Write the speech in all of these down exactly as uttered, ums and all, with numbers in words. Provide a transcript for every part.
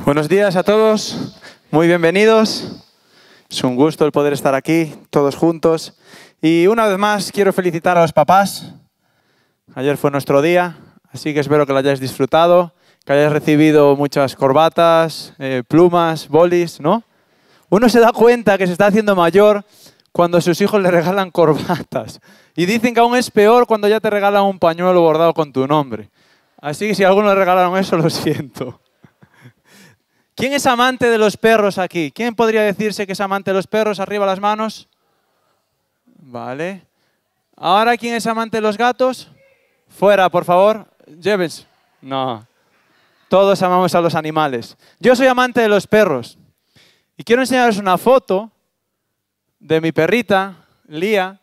Buenos días a todos, muy bienvenidos. Es un gusto el poder estar aquí, todos juntos. Y una vez más quiero felicitar a los papás. Ayer fue nuestro día, así que espero que lo hayáis disfrutado, que hayáis recibido muchas corbatas, eh, plumas, bolis, ¿no? Uno se da cuenta que se está haciendo mayor cuando sus hijos le regalan corbatas. Y dicen que aún es peor cuando ya te regalan un pañuelo bordado con tu nombre. Así que si a alguno le regalaron eso, lo siento. ¿Quién es amante de los perros aquí? ¿Quién podría decirse que es amante de los perros? Arriba las manos. Vale. Ahora, ¿quién es amante de los gatos? Fuera, por favor. Llévense. No. Todos amamos a los animales. Yo soy amante de los perros. Y quiero enseñaros una foto de mi perrita, Lía.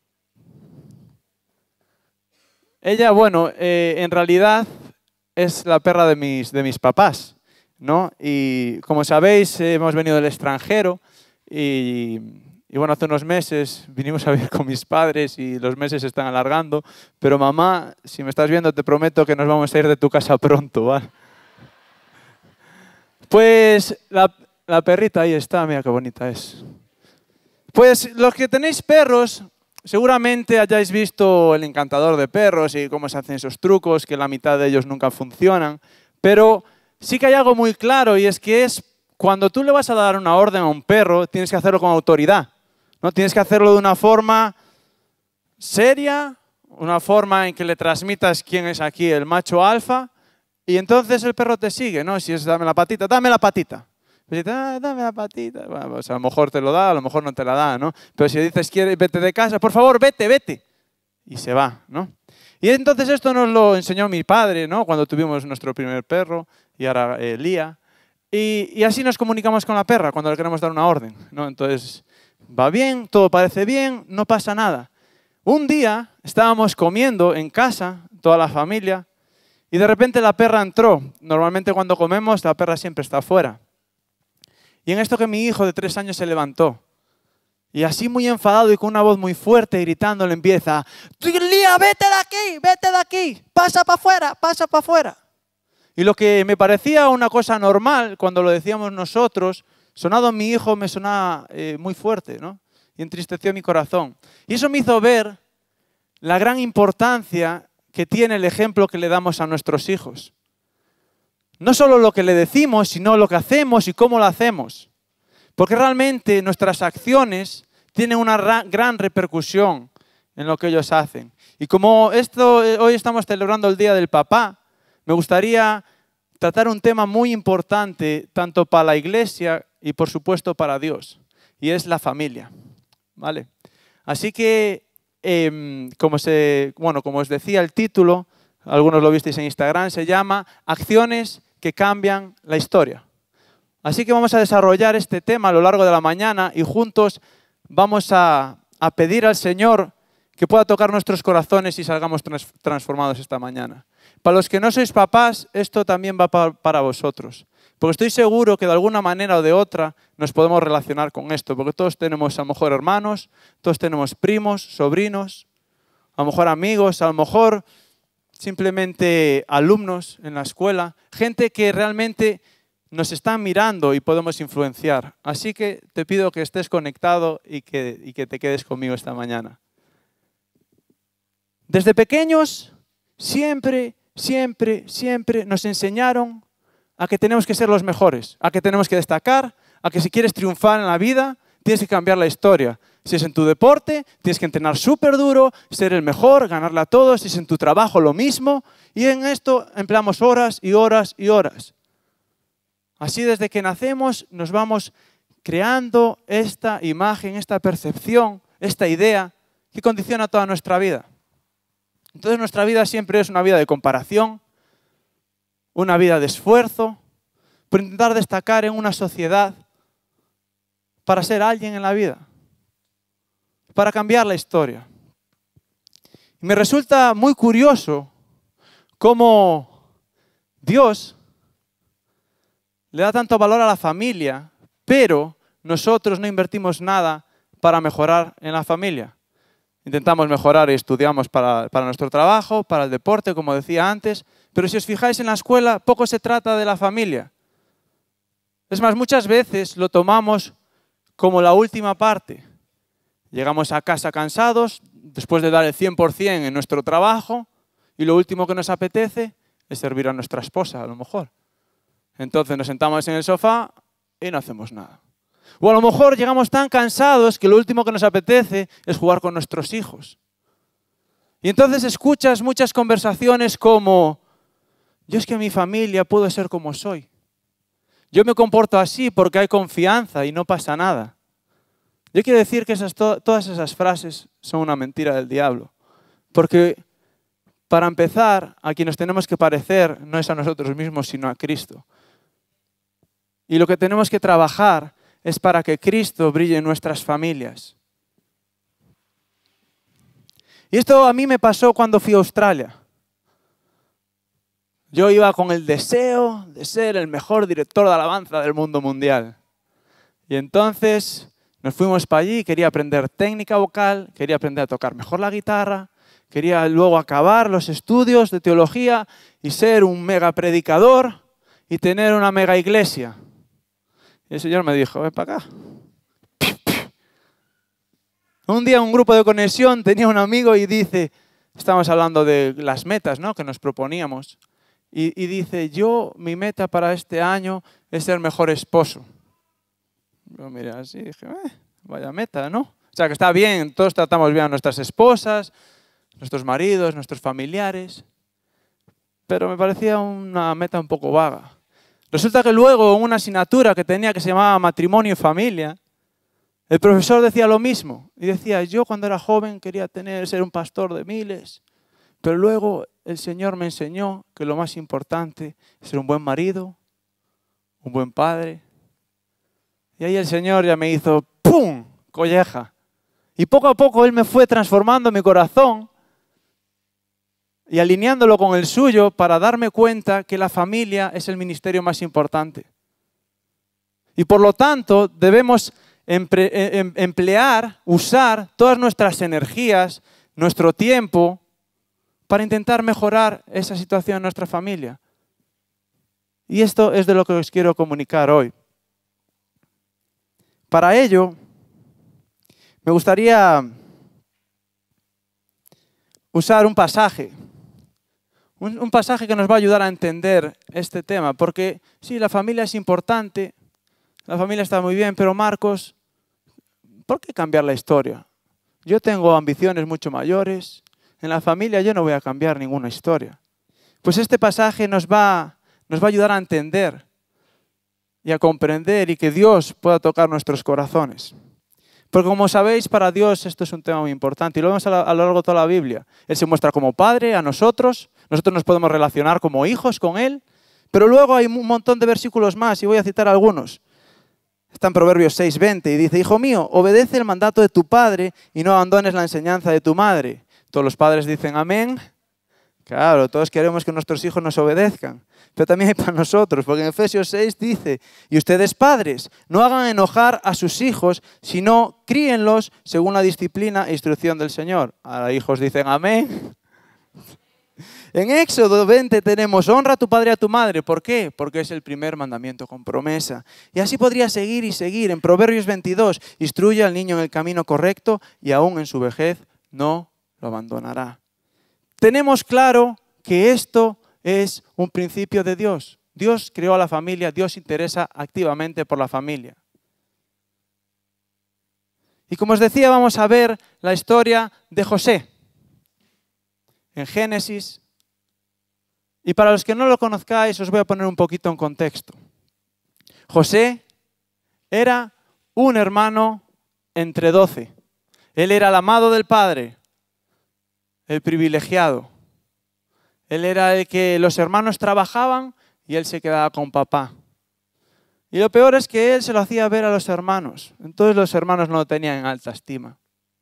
Ella, bueno, eh, en realidad es la perra de mis, de mis papás, ¿no? Y como sabéis, eh, hemos venido del extranjero y, y bueno, hace unos meses vinimos a vivir con mis padres y los meses se están alargando. Pero mamá, si me estás viendo, te prometo que nos vamos a ir de tu casa pronto, ¿vale? Pues la, la perrita ahí está, mira qué bonita es. Pues los que tenéis perros, seguramente hayáis visto El Encantador de Perros y cómo se hacen esos trucos, que la mitad de ellos nunca funcionan. Pero sí que hay algo muy claro y es que es cuando tú le vas a dar una orden a un perro, tienes que hacerlo con autoridad, ¿no? Tienes que hacerlo de una forma seria, una forma en que le transmitas quién es aquí el macho alfa y entonces el perro te sigue, ¿no? Si es dame la patita, dame la patita. Pues dices, ah, dame la patita. Bueno, pues a lo mejor te lo da, a lo mejor no te la da, ¿no? Pero si dices, quiere, vete de casa, por favor, vete, vete. Y se va, ¿no? Y entonces esto nos lo enseñó mi padre, ¿no? Cuando tuvimos nuestro primer perro y ahora eh, Lía. Y, y así nos comunicamos con la perra cuando le queremos dar una orden, ¿no? Entonces, va bien, todo parece bien, no pasa nada. Un día estábamos comiendo en casa, toda la familia, y de repente la perra entró. Normalmente cuando comemos, la perra siempre está afuera. Y en esto que mi hijo de tres años se levantó. Y así muy enfadado y con una voz muy fuerte, gritando, le empieza, Lía, vete de aquí, vete de aquí, pasa para afuera, pasa para afuera. Y lo que me parecía una cosa normal cuando lo decíamos nosotros, sonado en mi hijo me sonaba eh, muy fuerte, ¿no? Y entristeció mi corazón. Y eso me hizo ver la gran importancia que tiene el ejemplo que le damos a nuestros hijos. No solo lo que le decimos, sino lo que hacemos y cómo lo hacemos. Porque realmente nuestras acciones tienen una gran repercusión en lo que ellos hacen. Y como esto, hoy estamos celebrando el Día del Papá, me gustaría tratar un tema muy importante, tanto para la Iglesia y por supuesto para Dios, y es la familia, ¿vale? Así que, eh, como, se, bueno, como os decía el título, algunos lo visteis en Instagram, se llama Acciones que cambian la historia. Así que vamos a desarrollar este tema a lo largo de la mañana y juntos vamos a, a pedir al Señor que pueda tocar nuestros corazones y salgamos trans, transformados esta mañana. Para los que no sois papás, esto también va pa, para vosotros. Porque estoy seguro que de alguna manera o de otra nos podemos relacionar con esto. Porque todos tenemos a lo mejor hermanos, todos tenemos primos, sobrinos, a lo mejor amigos, a lo mejor simplemente alumnos en la escuela, gente que realmente nos están mirando y podemos influenciar. Así que te pido que estés conectado y que, y que te quedes conmigo esta mañana. Desde pequeños, siempre, siempre, siempre nos enseñaron a que tenemos que ser los mejores, a que tenemos que destacar, a que si quieres triunfar en la vida, tienes que cambiar la historia. Si es en tu deporte, tienes que entrenar súper duro, ser el mejor, ganarle a todos. Si es en tu trabajo, lo mismo. Y en esto empleamos horas y horas y horas. Así desde que nacemos nos vamos creando esta imagen, esta percepción, esta idea que condiciona toda nuestra vida. Entonces nuestra vida siempre es una vida de comparación, una vida de esfuerzo, por intentar destacar en una sociedad para ser alguien en la vida, para cambiar la historia. Y me resulta muy curioso cómo Dios le da tanto valor a la familia, pero nosotros no invertimos nada para mejorar en la familia. Intentamos mejorar y estudiamos para, para nuestro trabajo, para el deporte, como decía antes, pero si os fijáis en la escuela, poco se trata de la familia. Es más, muchas veces lo tomamos como la última parte. Llegamos a casa cansados, después de dar el cien por cien en nuestro trabajo, y lo último que nos apetece es servir a nuestra esposa, a lo mejor. Entonces nos sentamos en el sofá y no hacemos nada. O a lo mejor llegamos tan cansados que lo último que nos apetece es jugar con nuestros hijos. Y entonces escuchas muchas conversaciones como: yo es que en mi familia puedo ser como soy. Yo me comporto así porque hay confianza y no pasa nada. Yo quiero decir que esas, to- todas esas frases son una mentira del diablo. Porque para empezar, a quien nos tenemos que parecer no es a nosotros mismos, sino a Cristo. Y lo que tenemos que trabajar es para que Cristo brille en nuestras familias. Y esto a mí me pasó cuando fui a Australia. Yo iba con el deseo de ser el mejor director de alabanza del mundo mundial. Y entonces nos fuimos para allí, quería aprender técnica vocal, quería aprender a tocar mejor la guitarra, quería luego acabar los estudios de teología y ser un mega predicador y tener una mega iglesia. Y el Señor me dijo: ven para acá. Un día un grupo de conexión tenía un amigo y dice, estábamos hablando de las metas, ¿no?, que nos proponíamos, y, y dice: yo, mi meta para este año es ser mejor esposo. Yo miré así y dije, eh, vaya meta, ¿no? O sea, que está bien, todos tratamos bien a nuestras esposas, nuestros maridos, nuestros familiares, pero me parecía una meta un poco vaga. Resulta que luego, en una asignatura que tenía que se llamaba Matrimonio y Familia, el profesor decía lo mismo. Y decía: yo cuando era joven quería tener, ser un pastor de miles, pero luego el Señor me enseñó que lo más importante es ser un buen marido, un buen padre. Y ahí el Señor ya me hizo ¡pum!, colleja. Y poco a poco Él me fue transformando mi corazón y alineándolo con el suyo para darme cuenta que la familia es el ministerio más importante. Y por lo tanto debemos emplear, usar todas nuestras energías, nuestro tiempo, para intentar mejorar esa situación en nuestra familia. Y esto es de lo que os quiero comunicar hoy. Para ello, me gustaría usar un pasaje, un, un pasaje que nos va a ayudar a entender este tema, porque sí, la familia es importante, la familia está muy bien, pero Marcos, ¿por qué cambiar la historia? Yo tengo ambiciones mucho mayores, en la familia yo no voy a cambiar ninguna historia. Pues este pasaje nos va, nos va a ayudar a entender y a comprender y que Dios pueda tocar nuestros corazones. Porque como sabéis, para Dios esto es un tema muy importante y lo vemos a, la, a lo largo de toda la Biblia. Él se muestra como Padre a nosotros, nosotros nos podemos relacionar como hijos con Él, pero luego hay un montón de versículos más y voy a citar algunos. Está en Proverbios seis veinte y dice: hijo mío, obedece el mandato de tu padre y no abandones la enseñanza de tu madre. Todos los padres dicen amén. Claro, todos queremos que nuestros hijos nos obedezcan, pero también hay para nosotros, porque en Efesios seis dice: y ustedes padres, no hagan enojar a sus hijos, sino críenlos según la disciplina e instrucción del Señor. Ahora hijos dicen amén. En Éxodo veinte tenemos: honra a tu padre y a tu madre. ¿Por qué? Porque es el primer mandamiento con promesa. Y así podría seguir y seguir. En Proverbios veintidós, instruye al niño en el camino correcto y aún en su vejez no lo abandonará. Tenemos claro que esto es un principio de Dios. Dios creó a la familia, Dios se interesa activamente por la familia. Y como os decía, vamos a ver la historia de José en Génesis. Y para los que no lo conozcáis, os voy a poner un poquito en contexto. José era un hermano entre doce. Él era el amado del padre, el privilegiado. Él era el que los hermanos trabajaban y él se quedaba con papá. Y lo peor es que él se lo hacía ver a los hermanos. Entonces los hermanos no lo tenían en alta estima.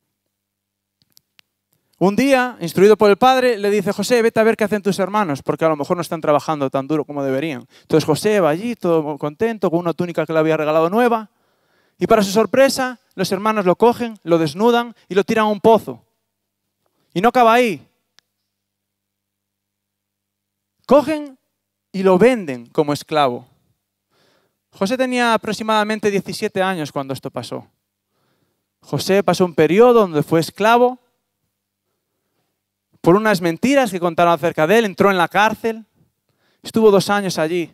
Un día, instruido por el padre, le dice: José, vete a ver qué hacen tus hermanos, porque a lo mejor no están trabajando tan duro como deberían. Entonces José va allí, todo contento, con una túnica que le había regalado nueva. Y para su sorpresa, los hermanos lo cogen, lo desnudan y lo tiran a un pozo. Y no acaba ahí. Cogen y lo venden como esclavo. José tenía aproximadamente diecisiete años cuando esto pasó. José pasó un periodo donde fue esclavo por unas mentiras que contaron acerca de él, entró en la cárcel, estuvo dos años allí.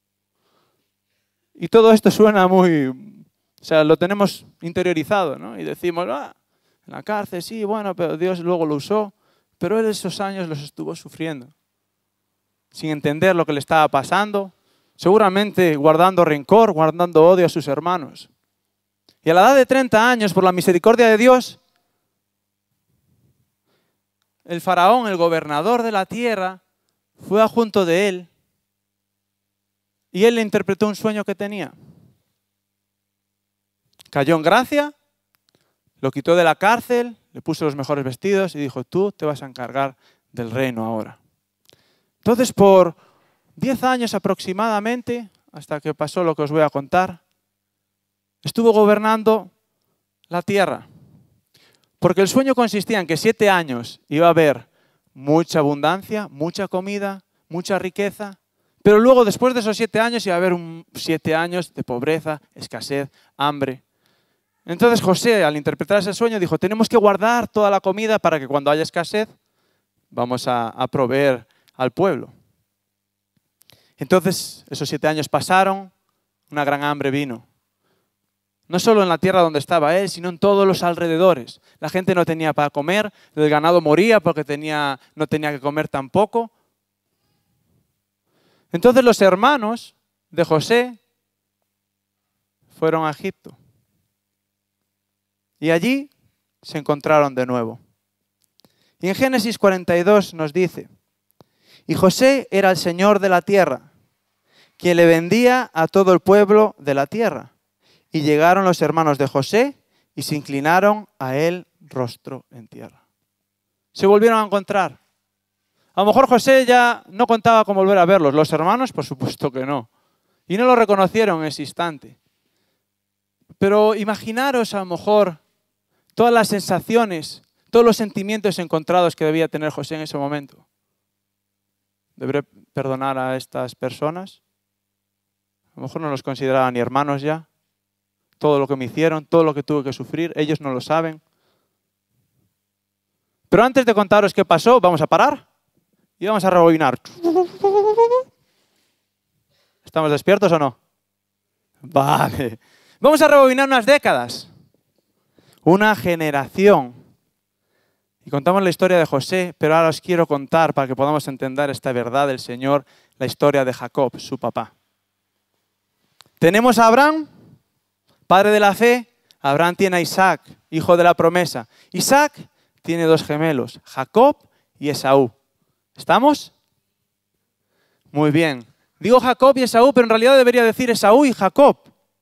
Y todo esto suena muy, o sea, lo tenemos interiorizado, ¿no? Y decimos, ah, en la cárcel, sí, bueno, pero Dios luego lo usó. Pero él esos años los estuvo sufriendo, sin entender lo que le estaba pasando, seguramente guardando rencor, guardando odio a sus hermanos. Y a la edad de treinta años, por la misericordia de Dios, el faraón, el gobernador de la tierra, fue junto de él y él le interpretó un sueño que tenía. Cayó en gracia, lo quitó de la cárcel, le puso los mejores vestidos y dijo, tú te vas a encargar del reino ahora. Entonces, por diez años aproximadamente, hasta que pasó lo que os voy a contar, estuvo gobernando la tierra. Porque el sueño consistía en que siete años iba a haber mucha abundancia, mucha comida, mucha riqueza, pero luego después de esos siete años iba a haber un, siete años de pobreza, escasez, hambre. Entonces José, al interpretar ese sueño, dijo, tenemos que guardar toda la comida para que cuando haya escasez, vamos a, a proveer al pueblo. Entonces, esos siete años pasaron, una gran hambre vino. No solo en la tierra donde estaba él, sino en todos los alrededores. La gente no tenía para comer, el ganado moría porque tenía, no tenía que comer tampoco. Entonces los hermanos de José fueron a Egipto. Y allí se encontraron de nuevo. Y en Génesis cuarenta y dos nos dice, y José era el señor de la tierra, quien le vendía a todo el pueblo de la tierra. Y llegaron los hermanos de José y se inclinaron a él rostro en tierra. Se volvieron a encontrar. A lo mejor José ya no contaba con volver a verlos. Los hermanos, por supuesto que no. Y no lo reconocieron en ese instante. Pero imaginaros a lo mejor todas las sensaciones, todos los sentimientos encontrados que debía tener José en ese momento. ¿Deberé perdonar a estas personas? A lo mejor no los consideraba ni hermanos ya. Todo lo que me hicieron, todo lo que tuve que sufrir, ellos no lo saben. Pero antes de contaros qué pasó, vamos a parar y vamos a rebobinar. ¿Estamos despiertos o no? Vale. Vamos a rebobinar unas décadas. Una generación. Y contamos la historia de José, pero ahora os quiero contar, para que podamos entender esta verdad del Señor, la historia de Jacob, su papá. Tenemos a Abraham, padre de la fe. Abraham tiene a Isaac, hijo de la promesa. Isaac tiene dos gemelos, Jacob y Esaú. ¿Estamos? Muy bien. Digo Jacob y Esaú, pero en realidad debería decir Esaú y Jacob.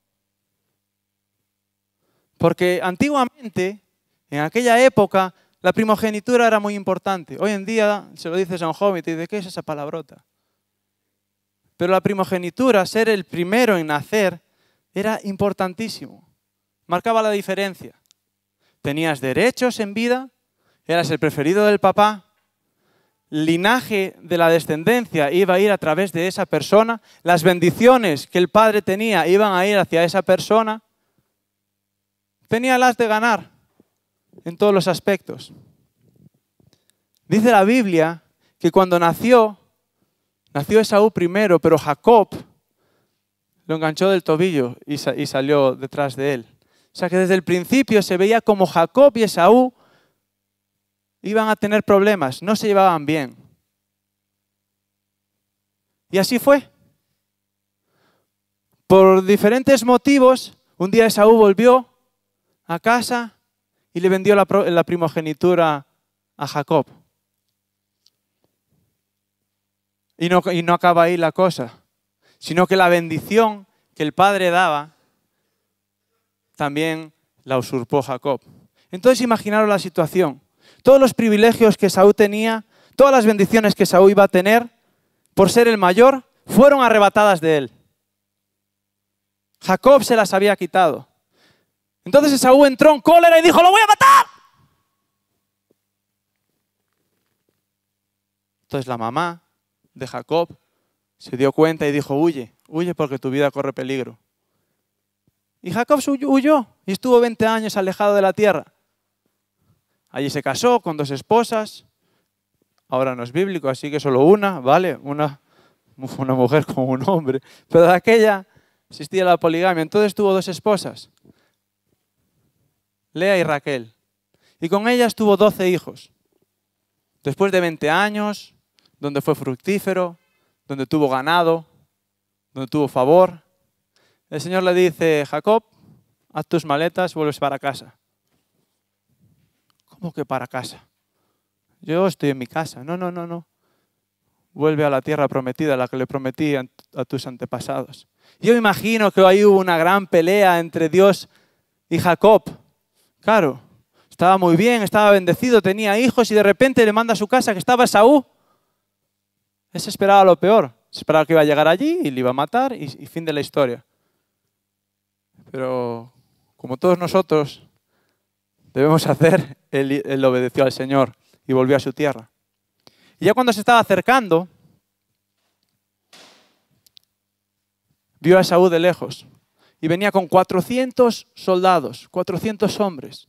Porque antiguamente, en aquella época, la primogenitura era muy importante. Hoy en día se lo dices a un joven y te dice, ¿qué es esa palabrota? Pero la primogenitura, ser el primero en nacer, era importantísimo. Marcaba la diferencia. Tenías derechos en vida, eras el preferido del papá, el linaje de la descendencia iba a ir a través de esa persona, las bendiciones que el padre tenía iban a ir hacia esa persona. Tenía las de ganar en todos los aspectos. Dice la Biblia que cuando nació, nació Esaú primero, pero Jacob lo enganchó del tobillo y, sa- y salió detrás de él. O sea que desde el principio se veía como Jacob y Esaú iban a tener problemas, no se llevaban bien. Y así fue. Por diferentes motivos, un día Esaú volvió a casa y le vendió la, pro- la primogenitura a Jacob. Y no, y no acaba ahí la cosa, sino que la bendición que el padre daba, también la usurpó Jacob. Entonces imaginaros la situación. Todos los privilegios que Esaú tenía, todas las bendiciones que Esaú iba a tener, por ser el mayor, fueron arrebatadas de él. Jacob se las había quitado. Entonces Esaú entró en cólera y dijo, ¡lo voy a matar! Entonces la mamá de Jacob se dio cuenta y dijo, huye, huye porque tu vida corre peligro. Y Jacob huyó y estuvo veinte años alejado de la tierra. Allí se casó con dos esposas. Ahora no es bíblico, así que solo una, ¿vale? Una, una mujer con un hombre. Pero de aquella existía la poligamia. Entonces tuvo dos esposas, Lea y Raquel. Y con ellas tuvo doce hijos. Después de veinte años, donde fue fructífero, donde tuvo ganado, donde tuvo favor, el Señor le dice: Jacob, haz tus maletas, vuelves para casa. ¿Cómo que para casa? Yo estoy en mi casa. No, no, no, no. Vuelve a la tierra prometida, la que le prometí a, a tus antepasados. Yo imagino que ahí hubo una gran pelea entre Dios y Jacob. Claro, estaba muy bien, estaba bendecido, tenía hijos y de repente le manda a su casa que estaba Esaú. Él se esperaba lo peor. Se esperaba que iba a llegar allí y le iba a matar y, y fin de la historia. Pero como todos nosotros debemos hacer, él, él obedeció al Señor y volvió a su tierra. Y ya cuando se estaba acercando, vio a Esaú de lejos y venía con cuatrocientos soldados, cuatrocientos hombres.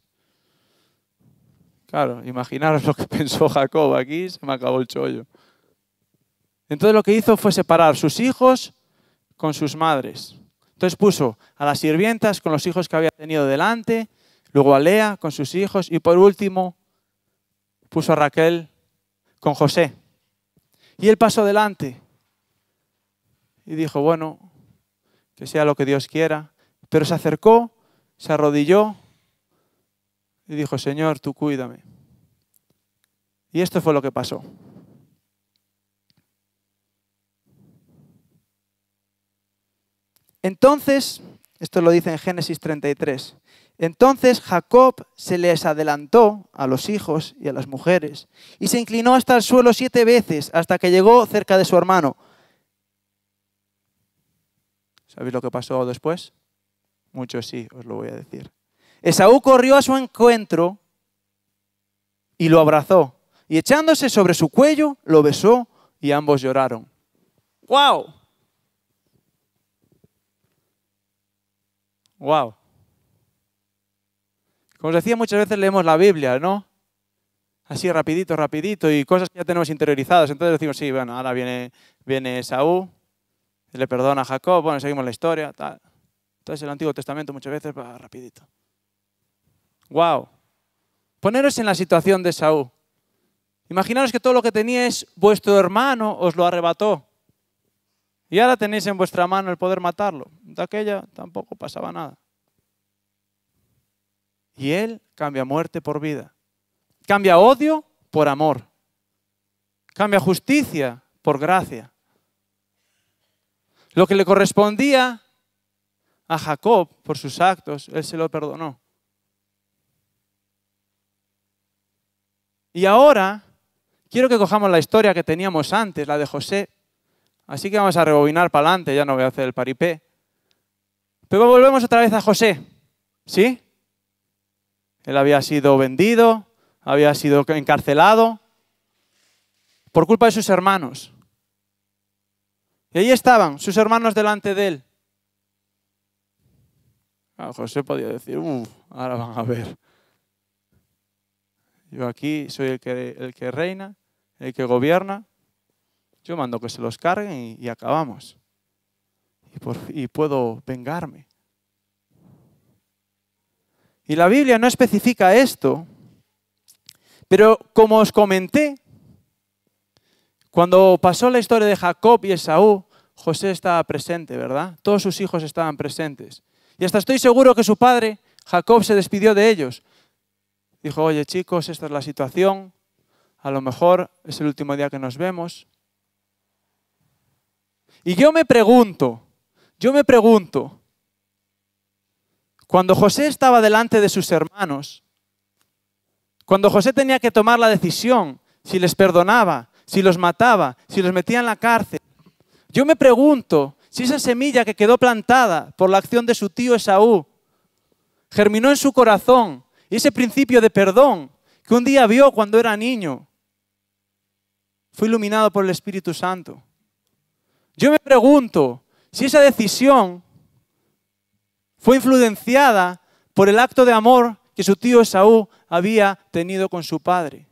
Claro, imaginaros lo que pensó Jacob. Aquí se me acabó el chollo. Entonces lo que hizo fue separar sus hijos con sus madres. Entonces puso a las sirvientas con los hijos que había tenido delante, luego a Lea con sus hijos y por último puso a Raquel con José. Y él pasó delante y dijo: bueno, que sea lo que Dios quiera. Pero se acercó, se arrodilló y dijo: Señor, tú cuídame. Y esto fue lo que pasó. Entonces, esto lo dice en Génesis treinta y tres, entonces Jacob se les adelantó a los hijos y a las mujeres y se inclinó hasta el suelo siete veces hasta que llegó cerca de su hermano. ¿Sabéis lo que pasó después? Muchos sí, os lo voy a decir. Esaú corrió a su encuentro y lo abrazó y echándose sobre su cuello lo besó y ambos lloraron. ¡Wow! ¡Wow! Como os decía, muchas veces leemos la Biblia, ¿no? Así rapidito, rapidito, y cosas que ya tenemos interiorizadas. Entonces decimos: sí, bueno, ahora viene, viene Esaú, le perdona a Jacob, bueno, seguimos la historia, tal. Entonces el Antiguo Testamento muchas veces va rapidito. ¡Wow! Poneros en la situación de Esaú. Imaginaros que todo lo que teníais, vuestro hermano os lo arrebató. Y ahora tenéis en vuestra mano el poder matarlo. De aquella tampoco pasaba nada. Y él cambia muerte por vida. Cambia odio por amor. Cambia justicia por gracia. Lo que le correspondía a Jacob por sus actos, él se lo perdonó. Y ahora quiero que cojamos la historia que teníamos antes, la de José. Así que vamos a rebobinar para adelante, ya no voy a hacer el paripé. Pero volvemos otra vez a José, ¿sí? Él había sido vendido, había sido encarcelado por culpa de sus hermanos. Y ahí estaban sus hermanos delante de él. Ah, José podía decir: uff, ahora van a ver. Yo aquí soy el que, el que reina, el que gobierna. Yo mando que se los carguen y, y acabamos. Y, por, y puedo vengarme. Y la Biblia no especifica esto, pero como os comenté, cuando pasó la historia de Jacob y Esaú, José estaba presente, ¿verdad? Todos sus hijos estaban presentes. Y hasta estoy seguro que su padre, Jacob, se despidió de ellos. Dijo: oye chicos, esta es la situación, a lo mejor es el último día que nos vemos. Y yo me pregunto, yo me pregunto, cuando José estaba delante de sus hermanos, cuando José tenía que tomar la decisión, si les perdonaba, si los mataba, si los metía en la cárcel, yo me pregunto si esa semilla que quedó plantada por la acción de su tío Esaú germinó en su corazón y ese principio de perdón que un día vio cuando era niño fue iluminado por el Espíritu Santo. Yo me pregunto si esa decisión fue influenciada por el acto de amor que su tío Esaú había tenido con su padre.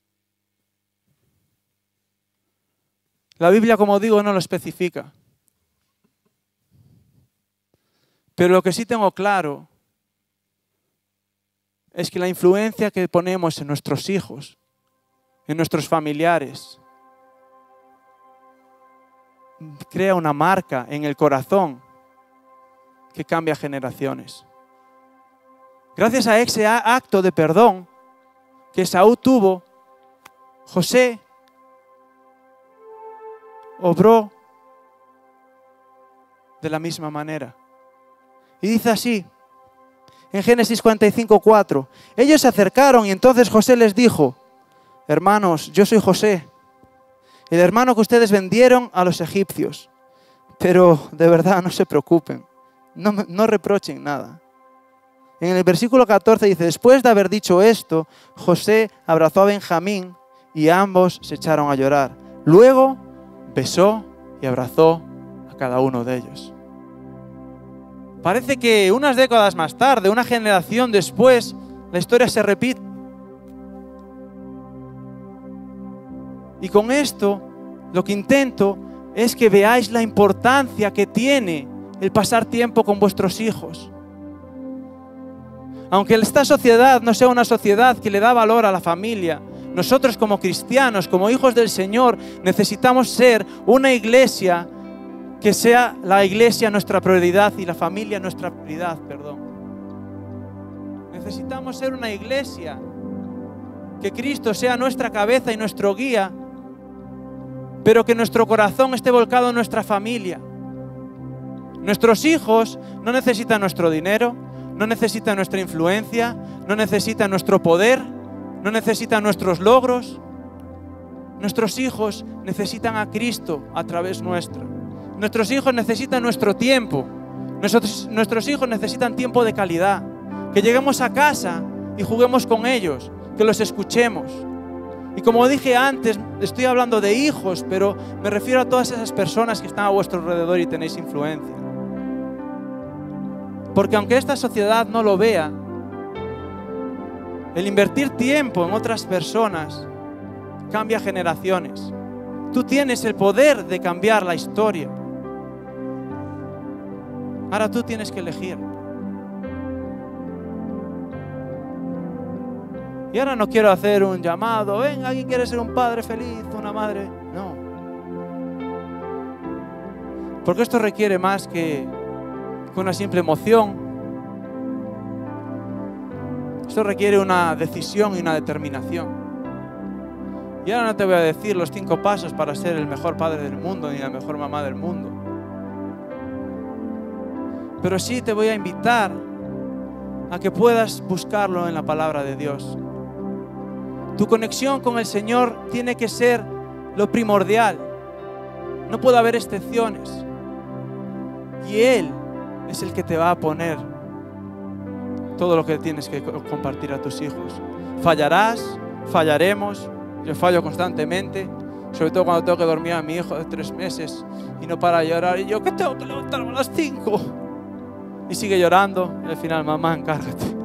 La Biblia, como digo, no lo especifica. Pero lo que sí tengo claro es que la influencia que ponemos en nuestros hijos, en nuestros familiares, crea una marca en el corazón que cambia generaciones. Gracias a ese acto de perdón que Esaú tuvo, José obró de la misma manera. Y dice así, en Génesis cuarenta y cinco, cuatro, ellos se acercaron y entonces José les dijo, hermanos, yo soy José, el hermano que ustedes vendieron a los egipcios. Pero de verdad no se preocupen, no, no reprochen nada. En el versículo catorce dice, después de haber dicho esto, José abrazó a Benjamín y ambos se echaron a llorar. Luego besó y abrazó a cada uno de ellos. Parece que unas décadas más tarde, una generación después, la historia se repite. Y con esto, lo que intento es que veáis la importancia que tiene el pasar tiempo con vuestros hijos. Aunque esta sociedad no sea una sociedad que le da valor a la familia, nosotros como cristianos, como hijos del Señor, necesitamos ser una iglesia que sea la iglesia nuestra prioridad y la familia nuestra prioridad, perdón. Necesitamos ser una iglesia que Cristo sea nuestra cabeza y nuestro guía, pero que nuestro corazón esté volcado en nuestra familia. Nuestros hijos no necesitan nuestro dinero, no necesitan nuestra influencia, no necesitan nuestro poder, no necesitan nuestros logros. Nuestros hijos necesitan a Cristo a través nuestro. Nuestros hijos necesitan nuestro tiempo. Nuestros, nuestros hijos necesitan tiempo de calidad. Que lleguemos a casa y juguemos con ellos, que los escuchemos. Y como dije antes, estoy hablando de hijos, pero me refiero a todas esas personas que están a vuestro alrededor y tenéis influencia. Porque aunque esta sociedad no lo vea, el invertir tiempo en otras personas cambia generaciones. Tú tienes el poder de cambiar la historia. Ahora tú tienes que elegir. Y ahora no quiero hacer un llamado, ven, ¿alguien quiere ser un padre feliz, una madre? No. Porque esto requiere más que, que una simple emoción. Esto requiere una decisión y una determinación. Y ahora no te voy a decir los cinco pasos para ser el mejor padre del mundo ni la mejor mamá del mundo. Pero sí te voy a invitar a que puedas buscarlo en la palabra de Dios. Tu conexión con el Señor tiene que ser lo primordial. No puede haber excepciones. Y Él es el que te va a poner todo lo que tienes que compartir a tus hijos. Fallarás, fallaremos. Yo fallo constantemente, sobre todo cuando tengo que dormir a mi hijo de tres meses y no para de llorar. Y yo, ¿qué tengo que levantarme a las cinco? Y sigue llorando. Y al final, mamá, encárgate.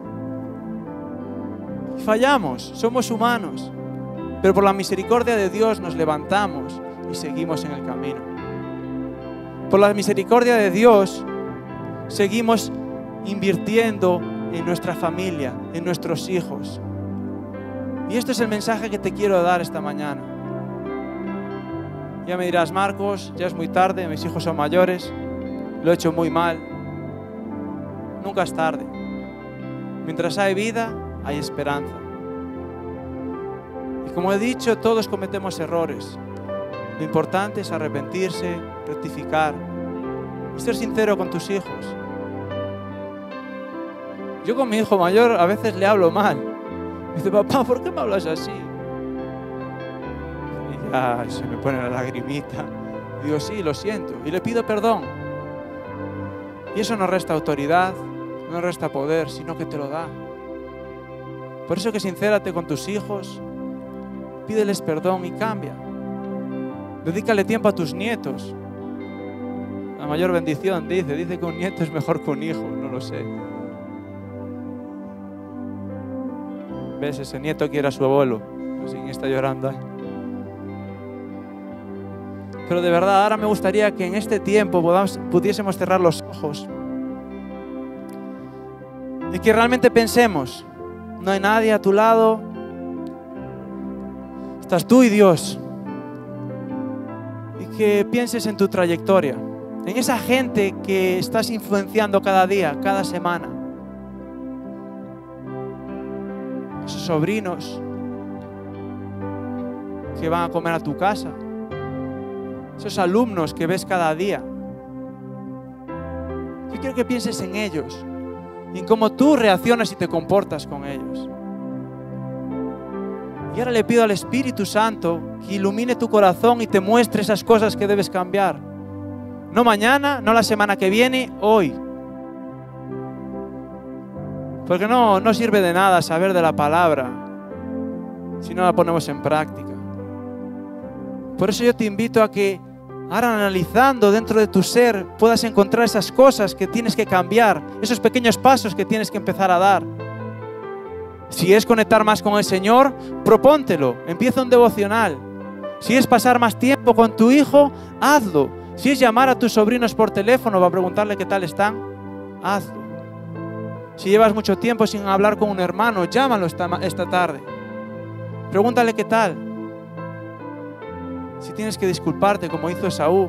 Y fallamos, somos humanos. Pero por la misericordia de Dios nos levantamos y seguimos en el camino. Por la misericordia de Dios seguimos invirtiendo en nuestra familia, en nuestros hijos. Y esto es el mensaje que te quiero dar esta mañana. Ya me dirás, Marcos, ya es muy tarde, mis hijos son mayores, lo he hecho muy mal. Nunca es tarde. Mientras hay vida, hay esperanza. Y como he dicho, todos cometemos errores. Lo importante es arrepentirse, rectificar y ser sincero con tus hijos. Yo con mi hijo mayor a veces le hablo mal. Me dice, papá, ¿por qué me hablas así? Y ya se me pone la lagrimita. Y digo, sí, lo siento. Y le pido perdón. Y eso no resta autoridad, no resta poder, sino que te lo da. Por eso que sincérate con tus hijos, pídeles perdón y cambia. Dedícale tiempo a tus nietos. La mayor bendición, dice. Dice que un nieto es mejor que un hijo, no lo sé. ¿Ves? Ese nieto quiere a su abuelo. No sé quién está llorando ahí. Pero de verdad, ahora me gustaría que en este tiempo podamos, pudiésemos cerrar los ojos y que realmente pensemos, no hay nadie a tu lado, estás tú y Dios. Y que pienses en tu trayectoria, en esa gente que estás influenciando cada día, cada semana. Esos sobrinos que van a comer a tu casa. Esos alumnos que ves cada día. Yo quiero que pienses en ellos y en cómo tú reaccionas y te comportas con ellos. Y ahora le pido al Espíritu Santo que ilumine tu corazón y te muestre esas cosas que debes cambiar. No mañana, no la semana que viene, hoy. Porque no, no sirve de nada saber de la palabra si no la ponemos en práctica. Por eso yo te invito a que ahora, analizando dentro de tu ser, puedas encontrar esas cosas que tienes que cambiar, esos pequeños pasos que tienes que empezar a dar. Si es conectar más con el Señor, propóntelo, empieza un devocional. Si es pasar más tiempo con tu hijo, hazlo. Si es llamar a tus sobrinos por teléfono para preguntarle qué tal están, hazlo. Si llevas mucho tiempo sin hablar con un hermano, llámalo esta, esta tarde. Pregúntale qué tal. Si tienes que disculparte como hizo Esaú,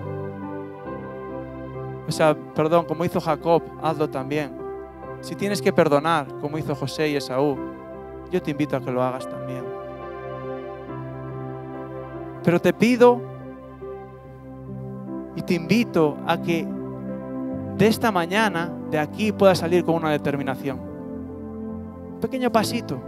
o sea, perdón, como hizo Jacob, hazlo también. Si tienes que perdonar como hizo José y Esaú, yo te invito a que lo hagas también. Pero te pido y te invito a que de esta mañana, de aquí, puedas salir con una determinación. Un pequeño pasito.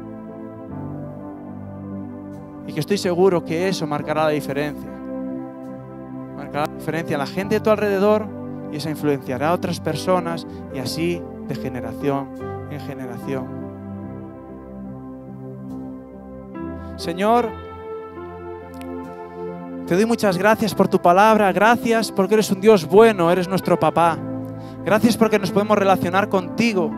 Y que estoy seguro que eso marcará la diferencia. Marcará la diferencia a la gente de tu alrededor y eso influenciará a otras personas y así de generación en generación. Señor, te doy muchas gracias por tu palabra. Gracias porque eres un Dios bueno, eres nuestro papá. Gracias porque nos podemos relacionar contigo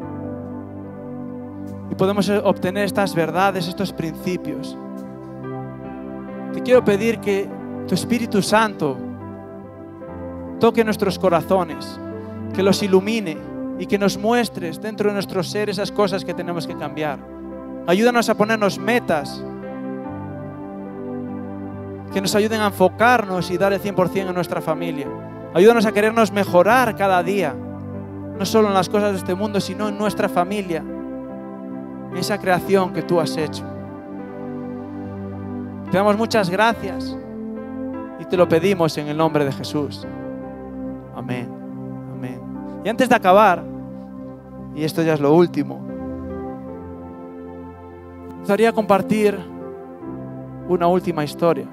y podemos obtener estas verdades, estos principios. Te quiero pedir que tu Espíritu Santo toque nuestros corazones, que los ilumine y que nos muestres dentro de nuestro ser esas cosas que tenemos que cambiar. Ayúdanos a ponernos metas que nos ayuden a enfocarnos y dar el cien por ciento en nuestra familia. Ayúdanos a querernos mejorar cada día, no solo en las cosas de este mundo, sino en nuestra familia, en esa creación que tú has hecho. Te damos muchas gracias y te lo pedimos en el nombre de Jesús. Amén. Amén. Y antes de acabar, y esto ya es lo último, me gustaría compartir una última historia.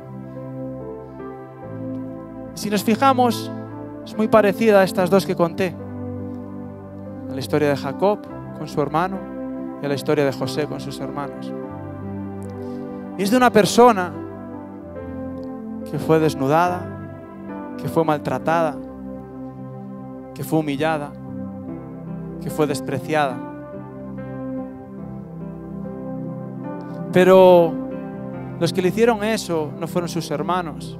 Si nos fijamos, es muy parecida a estas dos que conté. A la historia de Jacob con su hermano y a la historia de José con sus hermanos. Y es de una persona que fue desnudada, que fue maltratada, que fue humillada, que fue despreciada. Pero los que le hicieron eso no fueron sus hermanos,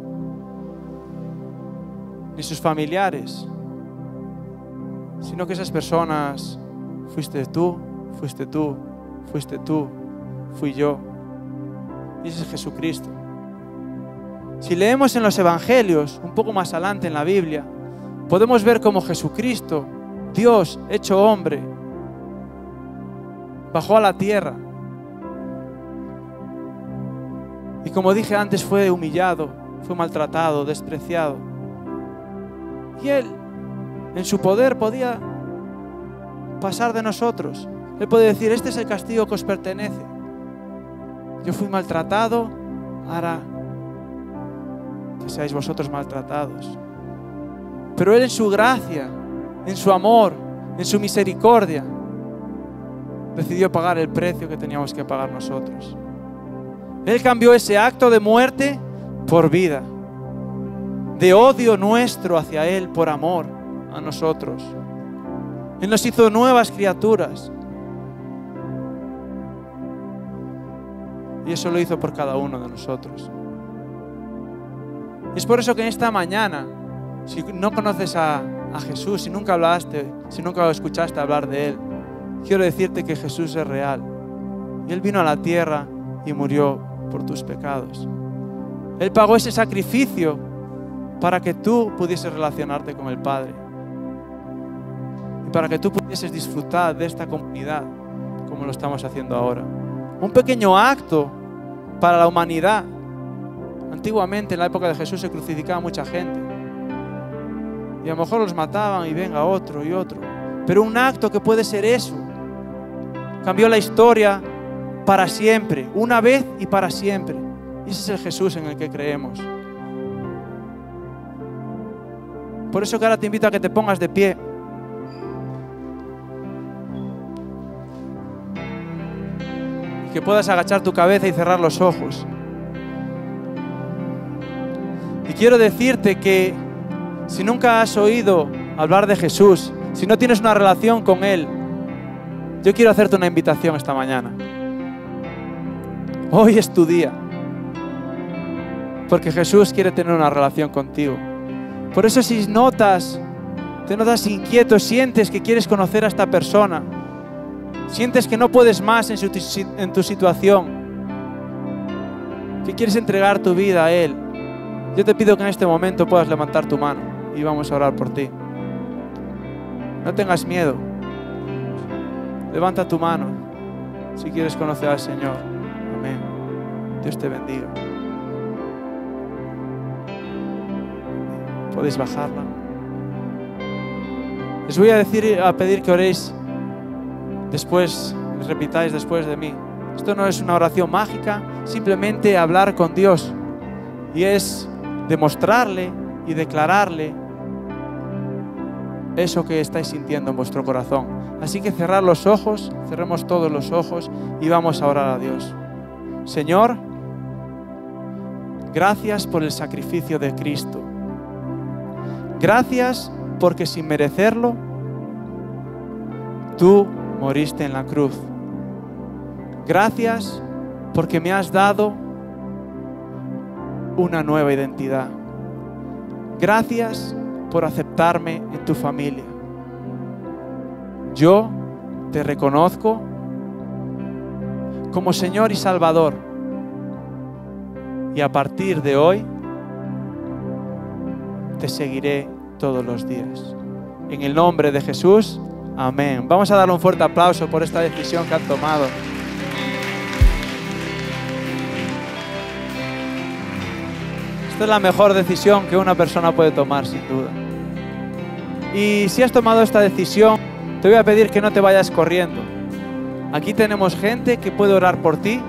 ni sus familiares, sino que esas personas fuiste tú, fuiste tú, fuiste tú, fui yo. Y ese es Jesucristo. Si leemos en los evangelios, un poco más adelante en la Biblia, podemos ver cómo Jesucristo, Dios hecho hombre, bajó a la tierra. Y como dije antes, fue humillado, fue maltratado, despreciado. Y Él, en su poder, podía pasar de nosotros. Él podía decir, este es el castigo que os pertenece. Yo fui maltratado, ahora que seáis vosotros maltratados. Pero Él en su gracia, en su amor, en su misericordia, decidió pagar el precio que teníamos que pagar nosotros. Él cambió ese acto de muerte por vida. de odio nuestro hacia Él por amor a nosotros. Él nos hizo nuevas criaturas. Y eso lo hizo por cada uno de nosotros. Y es por eso que en esta mañana, si no conoces a, a Jesús, si nunca hablaste, si nunca escuchaste hablar de Él, quiero decirte que Jesús es real. Y Él vino a la tierra y murió por tus pecados. Él pagó ese sacrificio para que tú pudieses relacionarte con el Padre. Y para que tú pudieses disfrutar de esta comunidad como lo estamos haciendo ahora. Un pequeño acto para la humanidad. Antiguamente, en la época de Jesús, se crucificaba mucha gente. Y a lo mejor los mataban y venga otro y otro. Pero un acto que puede ser eso. Cambió la historia para siempre. Una vez y para siempre. Y ese es el Jesús en el que creemos. Por eso que ahora te invito a que te pongas de pie. Y que puedas agachar tu cabeza y cerrar los ojos. Y quiero decirte que si nunca has oído hablar de Jesús, si no tienes una relación con Él, yo quiero hacerte una invitación esta mañana. Hoy es tu día. Porque Jesús quiere tener una relación contigo. Por eso si notas, te notas inquieto, sientes que quieres conocer a esta persona, sientes que no puedes más en, su, en tu situación, que quieres entregar tu vida a Él, yo te pido que en este momento puedas levantar tu mano y vamos a orar por ti. No tengas miedo. Levanta tu mano si quieres conocer al Señor. Amén. Dios te bendiga. Podéis bajarla. Les voy a decir, a pedir que oréis después, repitáis después de mí. Esto no es una oración mágica, simplemente hablar con Dios. Y es demostrarle y declararle eso que estáis sintiendo en vuestro corazón. Así que cerrad los ojos, cerremos todos los ojos y vamos a orar a Dios. Señor, gracias por el sacrificio de Cristo. Gracias porque sin merecerlo, tú moriste en la cruz. Gracias porque me has dado una nueva identidad. Gracias por aceptarme en tu familia. Yo te reconozco como Señor y Salvador. Y a partir de hoy, te seguiré todos los días. En el nombre de Jesús, amén. Vamos a darle un fuerte aplauso por esta decisión que han tomado. Esta es la mejor decisión que una persona puede tomar, sin duda. Y si has tomado esta decisión, te voy a pedir que no te vayas corriendo. Aquí tenemos gente que puede orar por ti.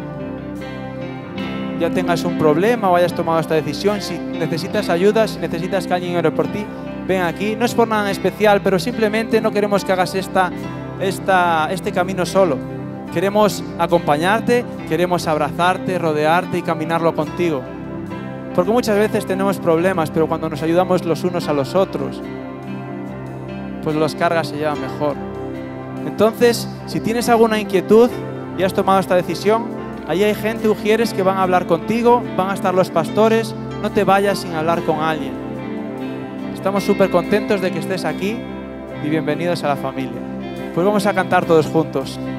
Ya tengas un problema o hayas tomado esta decisión, si necesitas ayuda, si necesitas que alguien ore por ti, ven aquí. No es por nada en especial, pero simplemente no queremos que hagas esta, esta, este camino solo. Queremos acompañarte, queremos abrazarte, rodearte y caminarlo contigo. Porque muchas veces tenemos problemas, pero cuando nos ayudamos los unos a los otros, pues las cargas se llevan mejor. Entonces, si tienes alguna inquietud y has tomado esta decisión, ahí hay gente, ujieres, que van a hablar contigo, van a estar los pastores. No te vayas sin hablar con alguien. Estamos súper contentos de que estés aquí y bienvenidos a la familia. Pues vamos a cantar todos juntos.